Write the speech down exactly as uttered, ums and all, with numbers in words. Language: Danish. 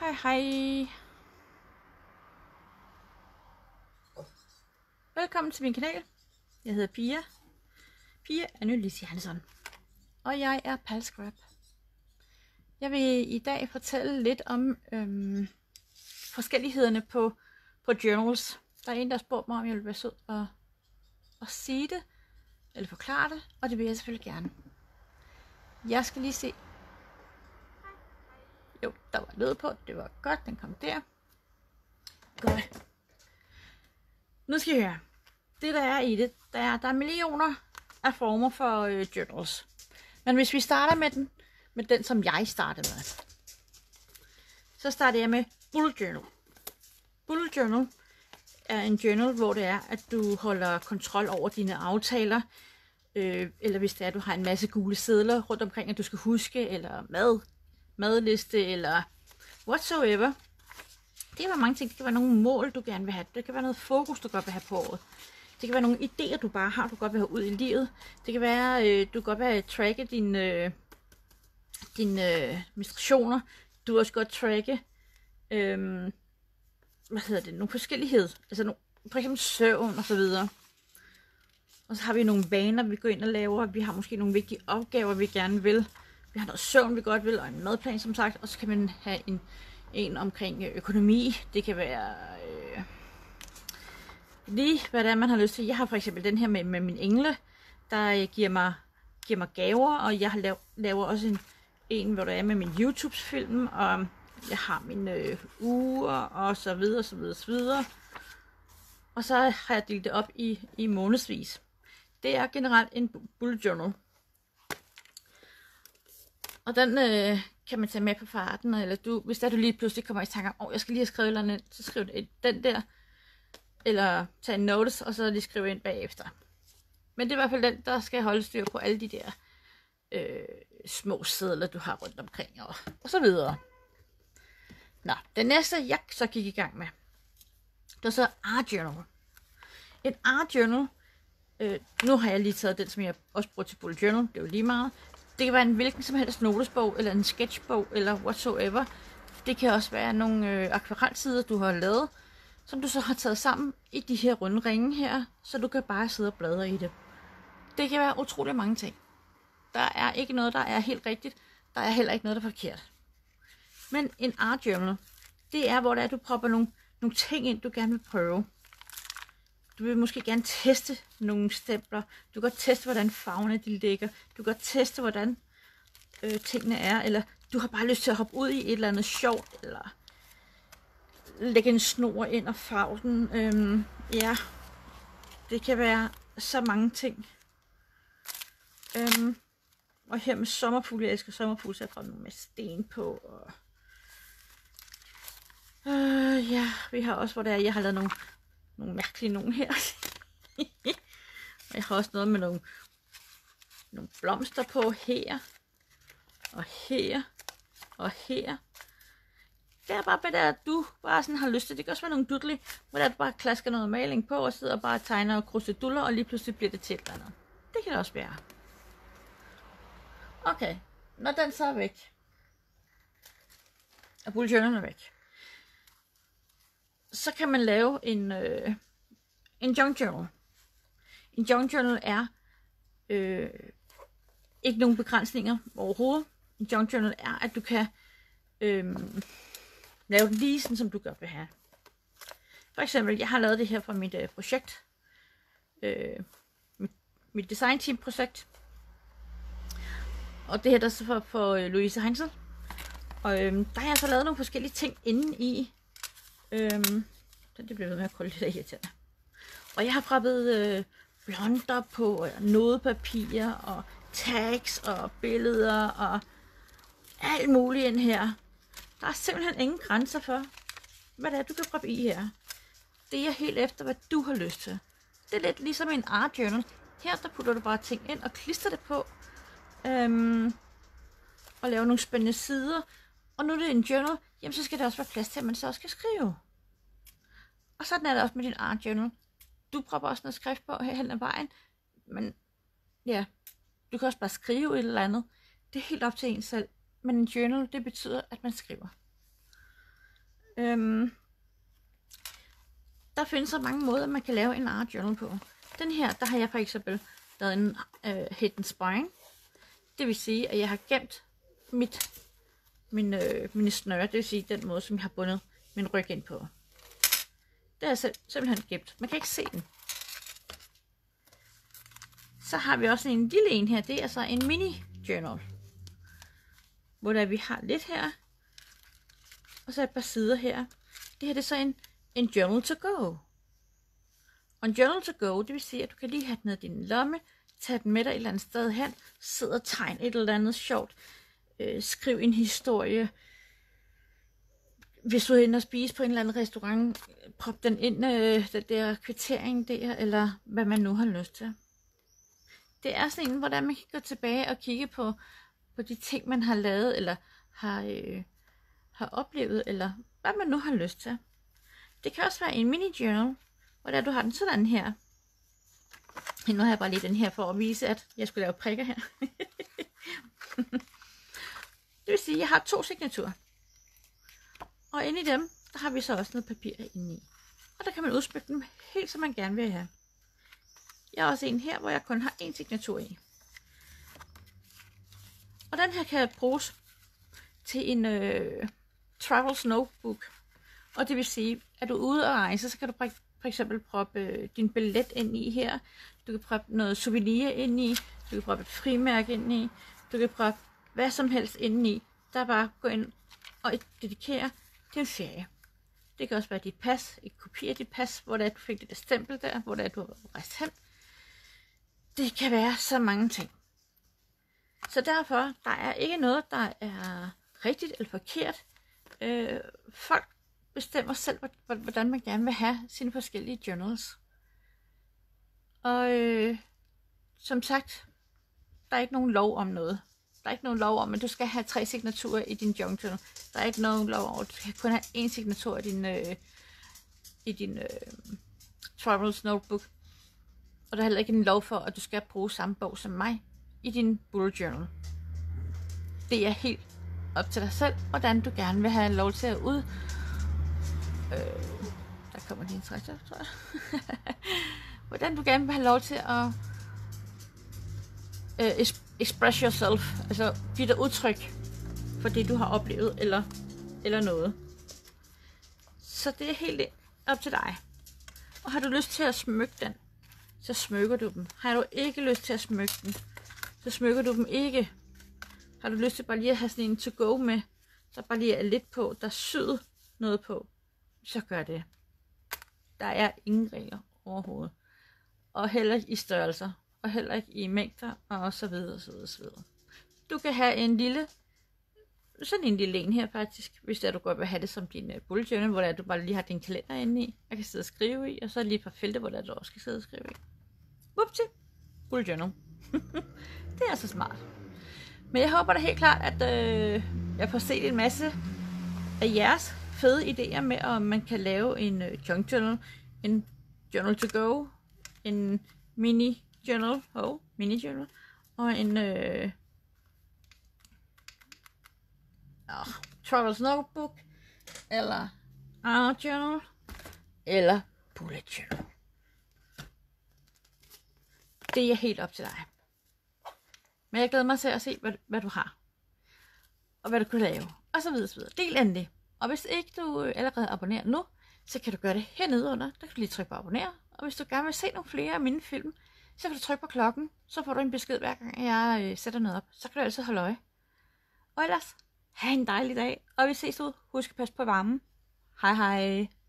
hej, hej. Velkommen til min kanal. Jeg hedder Pia. Pia Annelise Jansson. Og jeg er Palscrap. Jeg vil i dag fortælle lidt om øhm, forskellighederne på, på journals. Der er en, der har spurgt mig, om jeg vil være sød og, og sige det, eller forklare det, og det vil jeg selvfølgelig gerne. Jeg skal lige se. Jo, der var lyd på. Det var godt, den kom der. Godt. Nu skal I høre. Det der er i det, der er, der er millioner af former for øh, journals. Men hvis vi starter med den, med den, som jeg startede med, så starter jeg med bullet journal. Bullet journal er en journal, hvor det er, at du holder kontrol over dine aftaler, øh, eller hvis det er, at du har en masse gule sedler rundt omkring, at du skal huske, eller mad, madliste, eller whatsoever. Det kan være mange ting. Det kan være nogle mål, du gerne vil have. Det kan være noget fokus, du godt vil have på året. Det kan være nogle idéer, du bare har, du godt vil have ud i livet. Det kan være, øh, du godt vil have tracke dine, øh, dine øh, menstruationer. Du vil også godt tracke, øh, hvad hedder det, nogle forskellighed. Altså nogle, for eksempel søvn og så videre. Og så har vi nogle vaner, vi går ind og laver. Vi har måske nogle vigtige opgaver, vi gerne vil. Vi har noget søvn, vi godt vil, og en madplan, som sagt. Og så kan man have en, en omkring økonomi. Det kan være øh, lige, hvad det er, man har lyst til. Jeg har for eksempel den her med, med min engle, der giver mig, giver mig gaver. Og jeg har lav, laver også en, en, hvor der er med min YouTube-film. Og jeg har mine øh, uger, og så videre, så videre, så videre. Og så har jeg delt det op i, i månedsvis. Det er generelt en bullet journal. Og den øh, kan man tage med på farten, eller du, hvis der du lige pludselig kommer i tanke om, åh, jeg skal lige have skrevet eller andet, så skriv det den der, eller tage en notice, og så lige skrive ind bagefter. Men det er i hvert fald den, der skal holde styr på alle de der øh, små sedler, du har rundt omkring, og, og så videre. Nå, den næste, jeg så gik i gang med, det var så art journal. En art journal, øh, nu har jeg lige taget den, som jeg også bruger til bullet journal, det er jo lige meget. Det kan være en hvilken som helst notesbog, eller en sketchbog, eller whatsoever. Det kan også være nogle øh, akvarelsider, du har lavet, som du så har taget sammen i de her runde ringe her, så du kan bare sidde og bladre i det. Det kan være utrolig mange ting. Der er ikke noget, der er helt rigtigt. Der er heller ikke noget, der er forkert. Men en art journal, det er, hvor det er, du propper nogle, nogle ting ind, du gerne vil prøve. Du vil måske gerne teste nogle stempler. Du kan godt teste, hvordan farverne de ligger. Du kan godt teste, hvordan øh, tingene er. Eller du har bare lyst til at hoppe ud i et eller andet sjovt. Eller lægge en snor ind og farve den. Øhm, ja, det kan være så mange ting. Øhm, og her med sommerfugle. Jeg elsker sommerfugle, så jeg har med sten på. Og øh, ja, vi har også, hvor det er, jeg har lavet nogle Nogle mærkelige nogen her. Og jeg har også noget med nogle, nogle blomster på her. Og her. Og her. Det er bare hvad der, at du bare sådan har lyst til. Det kan også være nogle doodly, hvor der bare klasker noget maling på, og sidder og bare tegner og kruseduller, og lige pludselig bliver det til et eller andet. Det kan det også være. Okay. Når den så er væk, og bullet journalen er væk, så kan man lave en, øh, en junk journal. En junk journal er øh, ikke nogen begrænsninger overhovedet. En junk journal er, at du kan øh, lave det lige sådan, som du godt vil have. For eksempel, jeg har lavet det her fra mit øh, projekt. Øh, mit, mit design team projekt. Og det her der er så for, for øh, Louise Heinzel. Og øh, der har jeg så lavet nogle forskellige ting inde i. Øhm, det bliver ved med at krølle lidt af irriterende. Og jeg har frappet øh, blonder på, og notepapir, og tags, og billeder, og alt muligt ind her. Der er simpelthen ingen grænser for, hvad det er, du kan proppe i her. Det er helt efter, hvad du har lyst til. Det er lidt ligesom en art journal. Her der putter du bare ting ind og klister det på. Øhm, og laver nogle spændende sider. Og nu er det en journal, jamen så skal der også være plads til, at man så også skal skrive. Og sådan er det også med din art journal. Du propper også noget skrift på her hen ad vejen. Men ja, du kan også bare skrive et eller andet. Det er helt op til en selv. Men en journal, det betyder, at man skriver. Øhm, der findes så mange måder, man kan lave en art journal på. Den her, der har jeg for eksempel lavet en øh, hidden spine. Det vil sige, at jeg har gemt mit, min, øh, mine snøre, det vil sige den måde, som jeg har bundet min ryg ind på. Det er selv, simpelthen gemt. Man kan ikke se den. Så har vi også en lille en her. Det er altså en mini journal. Hvor der vi har lidt her. Og så et par sider her. Det her det er så en, en journal to go. Og en journal to go, det vil sige, at du kan lige have den ned i din lomme. Tage den med dig et eller andet sted hen. Sidde og tegne et eller andet sjovt. Øh, skriv en historie. Hvis du er inde og spise på en eller anden restaurant, prop den ind, øh, den der kvittering der, eller hvad man nu har lyst til. Det er sådan en, hvordan man kan gå tilbage og kigge på, på de ting, man har lavet, eller har, øh, har oplevet, eller hvad man nu har lyst til. Det kan også være en mini-journal, hvor der du har den sådan her. Nu har jeg bare lige den her for at vise, at jeg skulle lave prikker her. Det vil sige, at jeg har to signaturer. Og inde i dem, der har vi så også noget papir inde i. Og der kan man udsmykke dem helt som man gerne vil have. Jeg har også en her, hvor jeg kun har én signatur i. Og den her kan bruges til en øh, travels notebook. Og det vil sige, at du er ude og rejse, så kan du for eksempel proppe øh, din billet ind i her. Du kan proppe noget souvenir ind i. Du kan proppe et frimærke ind i. Du kan proppe hvad som helst ind i. Der bare gå ind og dedikere til en ferie. Det kan også være dit pas, et kopi af dit pas, hvor der du fik det der stempel der, hvor der du har rejst hen. Det kan være så mange ting. Så derfor, der er ikke noget, der er rigtigt eller forkert. Øh, folk bestemmer selv, hvordan man gerne vil have sine forskellige journals. Og øh, som sagt, der er ikke nogen lov om noget. Der er ikke nogen lov om, at du skal have tre signaturer i din junk journal. Der er ikke nogen lov om, at du skal kun have én signatur i din, øh, i din øh, travels notebook. Og der er heller ikke en lov for, at du skal bruge samme bog som mig i din bullet journal. Det er helt op til dig selv, hvordan du gerne vil have lov til at ud. Øh, der kommer lige en trækker, tror jeg. Hvordan du gerne vil have lov til at øh, express yourself, altså give dig udtryk for det, du har oplevet, eller, eller noget. Så det er helt op til dig. Og har du lyst til at smykke den, så smykker du dem. Har du ikke lyst til at smykke den, så smykker du dem ikke. Har du lyst til bare lige at have sådan en to go med, så bare lige er lidt på, der syder noget på, så gør det. Der er ingen regler overhovedet. Og heller ikke i størrelser, og heller ikke i mængder, og så videre, så videre, så videre. Du kan have en lille, sådan en lille en her faktisk, hvis der du godt vil have det som din uh, bullet journal, hvor der, du bare lige har din kalender inde i, og kan sidde og skrive i, og så lige et par felter, hvor der du også kan sidde og skrive i. Whoopsie! Bullet journal. Det er så smart. Men jeg håber da helt klart, at øh, jeg får set en masse af jeres fede idéer med, om man kan lave en øh, junk journal, en journal to go, en mini journal, oh, mini journal, og en øh, oh, travels notebook, eller art journal, eller bullet journal. Det er helt op til dig. Men jeg glæder mig til at se, hvad, hvad du har. Og hvad du kan lave. Og så videre, så videre. Del endelig. Og hvis ikke du allerede abonnerer nu, så kan du gøre det hernede under. Der kan du lige trykke på abonner. Og hvis du gerne vil se nogle flere af mine film, så kan du trykke på klokken. Så får du en besked hver gang jeg øh, sætter noget op. Så kan du altid holde øje. Og ellers, have en dejlig dag. Og vi ses ud. Husk at passe på varmen. Hej hej.